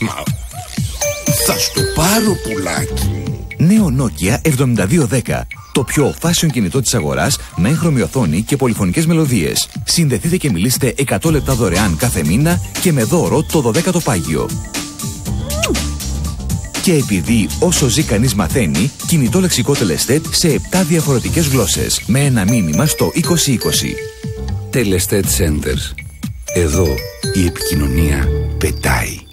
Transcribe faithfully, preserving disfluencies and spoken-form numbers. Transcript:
Μα θα στο πάρω, πουλάκι μου. Νέο Nokia εβδομήντα δύο δέκα. Το πιο fashion κινητό της αγοράς με έγχρωμη οθόνη και πολυφωνικές μελωδίες. Συνδεθείτε και μιλήστε εκατό λεπτά δωρεάν κάθε μήνα και με δώρο το δωδέκατο πάγιο. Και επειδή όσο ζει κανείς μαθαίνει, κινητό λεξικό Τελεστέτ σε επτά διαφορετικές γλώσσες. Με ένα μήνυμα στο είκοσι είκοσι. Τελεστέτ Centers. Εδώ η επικοινωνία πετάει.